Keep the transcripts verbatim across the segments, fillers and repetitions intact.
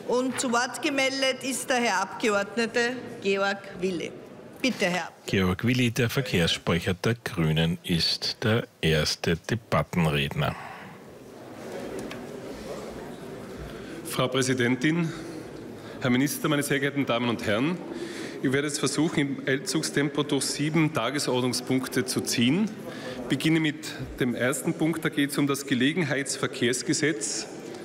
Und zu Wort gemeldet ist der Herr Abgeordnete Georg Willi. Bitte, Herr Abgeordneter. Georg Willi, der Verkehrssprecher der Grünen, ist der erste Debattenredner. Frau Präsidentin, Herr Minister, meine sehr geehrten Damen und Herren! Ich werde jetzt versuchen, im Eilzugstempo durch sieben Tagesordnungspunkte zu ziehen. Ich beginne mit dem ersten Punkt. Da geht es um das Gelegenheitsverkehrsgesetz.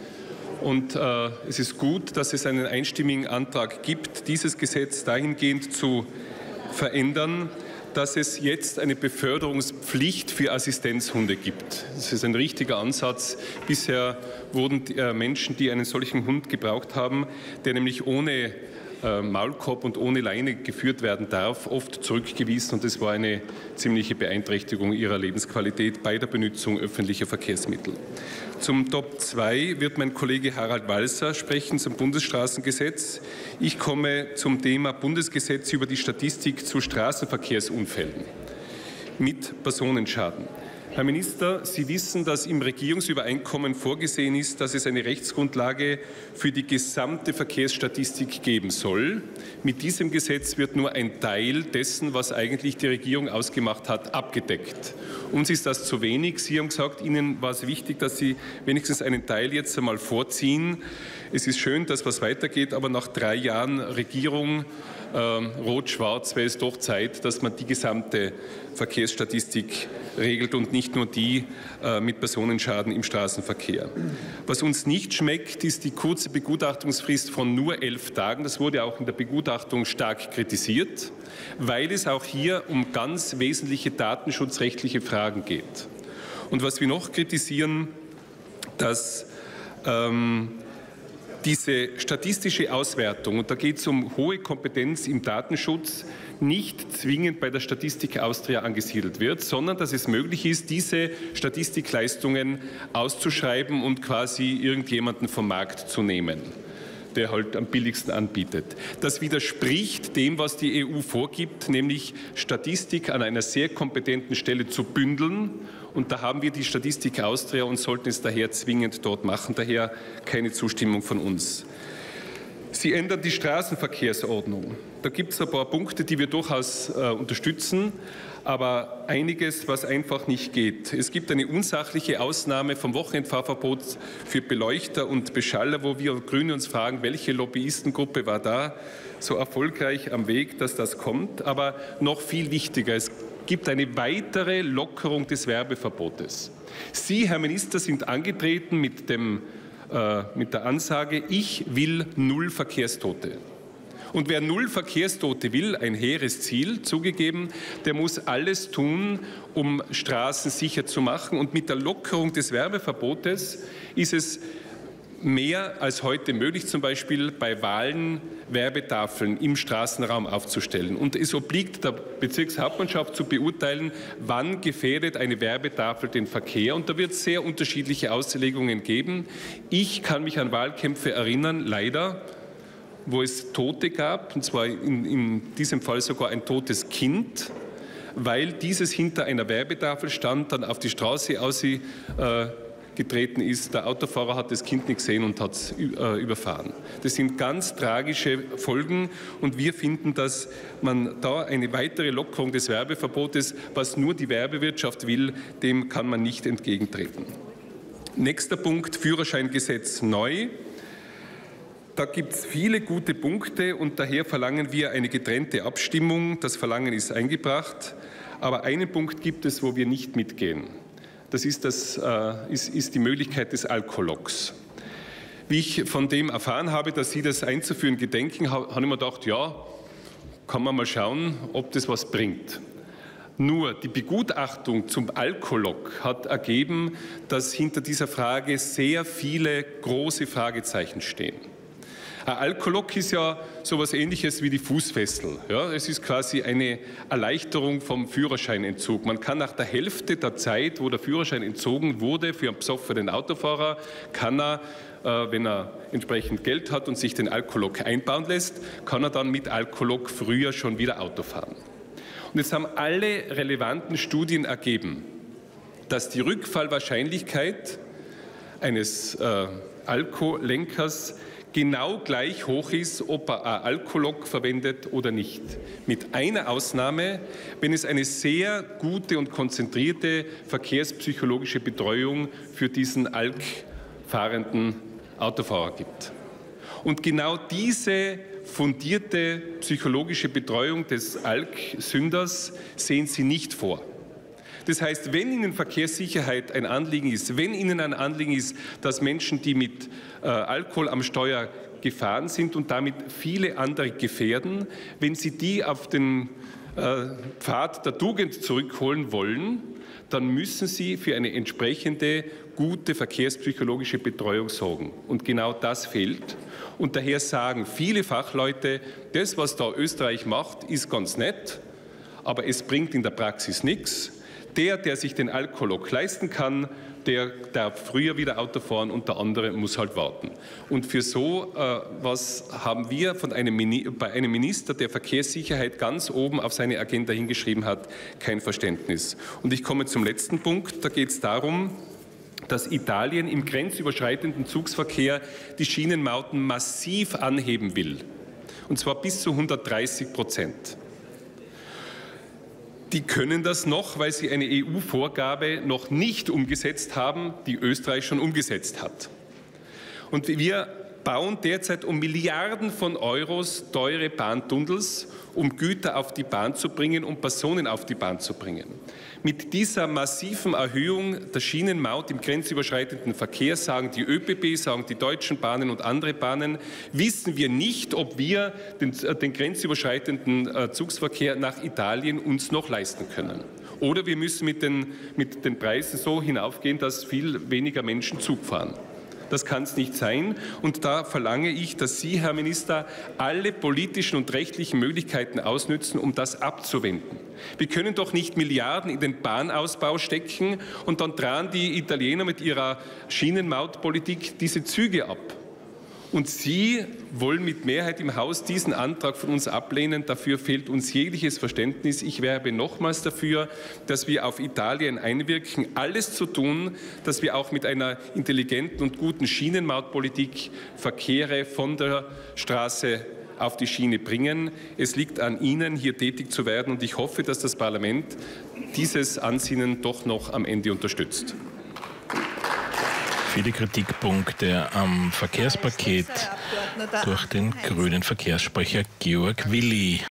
Und äh, es ist gut, dass es einen einstimmigen Antrag gibt, dieses Gesetz dahingehend zu verändern, dass es jetzt eine Beförderungspflicht für Assistenzhunde gibt. Das ist ein richtiger Ansatz. Bisher wurden äh, Menschen, die einen solchen Hund gebraucht haben, der nämlich ohne äh, Maulkorb und ohne Leine geführt werden darf, oft zurückgewiesen. Und das war eine ziemliche Beeinträchtigung ihrer Lebensqualität bei der Benutzung öffentlicher Verkehrsmittel. Zum Top zwei wird mein Kollege Harald Walser sprechen, zum Bundesstraßengesetz. Ich komme zum Thema Bundesgesetz über die Statistik zu Straßenverkehrsunfällen mit Personenschaden. Herr Minister, Sie wissen, dass im Regierungsübereinkommen vorgesehen ist, dass es eine Rechtsgrundlage für die gesamte Verkehrsstatistik geben soll. Mit diesem Gesetz wird nur ein Teil dessen, was eigentlich die Regierung ausgemacht hat, abgedeckt. Uns ist das zu wenig. Sie haben gesagt, Ihnen war es wichtig, dass Sie wenigstens einen Teil jetzt einmal vorziehen. Es ist schön, dass was weitergeht, aber nach drei Jahren Regierung äh, Rot-Schwarz wäre es doch Zeit, dass man die gesamte Verkehrsstatistik regelt und nicht nur die äh, mit Personenschaden im Straßenverkehr. Was uns nicht schmeckt, ist die kurze Begutachtungsfrist von nur elf Tagen. Das wurde auch in der Begutachtung stark kritisiert, weil es auch hier um ganz wesentliche datenschutzrechtliche Fragen geht. Und was wir noch kritisieren, dass ähm, diese statistische Auswertung, und da geht es um hohe Kompetenz im Datenschutz, nicht zwingend bei der Statistik Austria angesiedelt wird, sondern dass es möglich ist, diese Statistikleistungen auszuschreiben und quasi irgendjemanden vom Markt zu nehmen, der halt am billigsten anbietet. Das widerspricht dem, was die E U vorgibt, nämlich Statistik an einer sehr kompetenten Stelle zu bündeln. Und da haben wir die Statistik Austria und sollten es daher zwingend dort machen. Daher keine Zustimmung von uns. Sie ändern die Straßenverkehrsordnung. Da gibt es ein paar Punkte, die wir durchaus äh, unterstützen, aber einiges, was einfach nicht geht. Es gibt eine unsachliche Ausnahme vom Wochenendfahrverbot für Beleuchter und Beschaller, wo wir Grüne uns fragen, welche Lobbyistengruppe war da so erfolgreich am Weg, dass das kommt. Aber noch viel wichtiger, es gibt eine weitere Lockerung des Werbeverbotes. Sie, Herr Minister, sind angetreten mit dem mit der Ansage, ich will null Verkehrstote. Und wer null Verkehrstote will, ein hehres Ziel, zugegeben, der muss alles tun, um Straßen sicher zu machen. Und mit der Lockerung des Werbeverbotes ist es mehr als heute möglich, zum Beispiel bei Wahlen Werbetafeln im Straßenraum aufzustellen. Und es obliegt der Bezirkshauptmannschaft zu beurteilen, wann gefährdet eine Werbetafel den Verkehr. Und da wird es sehr unterschiedliche Auslegungen geben. Ich kann mich an Wahlkämpfe erinnern, leider, wo es Tote gab, und zwar in, in diesem Fall sogar ein totes Kind, weil dieses hinter einer Werbetafel stand, dann auf die Straße ausgeht, äh, getreten ist. Der Autofahrer hat das Kind nicht gesehen und hat es äh, überfahren. Das sind ganz tragische Folgen und wir finden, dass man da eine weitere Lockerung des Werbeverbotes, was nur die Werbewirtschaft will, dem kann man nicht entgegentreten. Nächster Punkt, Führerscheingesetz neu. Da gibt es viele gute Punkte und daher verlangen wir eine getrennte Abstimmung. Das Verlangen ist eingebracht, aber einen Punkt gibt es, wo wir nicht mitgehen. Das ist, das, äh, ist, ist die Möglichkeit des Alkologs. Wie ich von dem erfahren habe, dass Sie das einzuführen gedenken, habe ich mir gedacht, ja, kann man mal schauen, ob das was bringt. Nur die Begutachtung zum Alkolog hat ergeben, dass hinter dieser Frage sehr viele große Fragezeichen stehen. Ein Alkolog ist ja so etwas Ähnliches wie die Fußfessel. Ja, es ist quasi eine Erleichterung vom Führerscheinentzug. Man kann nach der Hälfte der Zeit, wo der Führerschein entzogen wurde für einen besoffenen Autofahrer, kann er, äh, wenn er entsprechend Geld hat und sich den Alkolog einbauen lässt, kann er dann mit Alkolog früher schon wieder Auto fahren. Und jetzt haben alle relevanten Studien ergeben, dass die Rückfallwahrscheinlichkeit eines äh, Alkolenkers genau gleich hoch ist, ob er ein Alkolog verwendet oder nicht. Mit einer Ausnahme, wenn es eine sehr gute und konzentrierte verkehrspsychologische Betreuung für diesen alkfahrenden Autofahrer gibt. Und genau diese fundierte psychologische Betreuung des Alksünders sehen Sie nicht vor. Das heißt, wenn Ihnen Verkehrssicherheit ein Anliegen ist, wenn Ihnen ein Anliegen ist, dass Menschen, die mit äh, Alkohol am Steuer gefahren sind und damit viele andere gefährden, wenn Sie die auf den äh, Pfad der Tugend zurückholen wollen, dann müssen Sie für eine entsprechende gute verkehrspsychologische Betreuung sorgen. Und genau das fehlt. Und daher sagen viele Fachleute, das, was da Österreich macht, ist ganz nett, aber es bringt in der Praxis nichts. Der, der sich den Alkolog leisten kann, der darf früher wieder Auto fahren und der andere muss halt warten. Und für so äh, was haben wir von einem, bei einem Minister, der Verkehrssicherheit ganz oben auf seine Agenda hingeschrieben hat, kein Verständnis. Und ich komme zum letzten Punkt. Da geht es darum, dass Italien im grenzüberschreitenden Zugsverkehr die Schienenmauten massiv anheben will. Und zwar bis zu hundertdreißig Prozent. Die können das noch, weil sie eine E U-Vorgabe noch nicht umgesetzt haben, die Österreich schon umgesetzt hat. Und wir bauen derzeit um Milliarden von Euros teure Bahntunnels, um Güter auf die Bahn zu bringen, um Personen auf die Bahn zu bringen. Mit dieser massiven Erhöhung der Schienenmaut im grenzüberschreitenden Verkehr, sagen die ÖBB, sagen die deutschen Bahnen und andere Bahnen, wissen wir nicht, ob wir den, den grenzüberschreitenden Zugsverkehr nach Italien uns noch leisten können. Oder wir müssen mit den, mit den Preisen so hinaufgehen, dass viel weniger Menschen Zug fahren. Das kann es nicht sein. Und da verlange ich, dass Sie, Herr Minister, alle politischen und rechtlichen Möglichkeiten ausnützen, um das abzuwenden. Wir können doch nicht Milliarden in den Bahnausbau stecken und dann tragen die Italiener mit ihrer Schienenmautpolitik diese Züge ab. Und Sie wollen mit Mehrheit im Haus diesen Antrag von uns ablehnen. Dafür fehlt uns jegliches Verständnis. Ich werbe nochmals dafür, dass wir auf Italien einwirken, alles zu tun, dass wir auch mit einer intelligenten und guten Schienenmautpolitik Verkehre von der Straße auf die Schiene bringen. Es liegt an Ihnen, hier tätig zu werden. Und ich hoffe, dass das Parlament dieses Ansinnen doch noch am Ende unterstützt. Viele Kritikpunkte am Verkehrspaket durch den grünen Verkehrssprecher Georg Willi.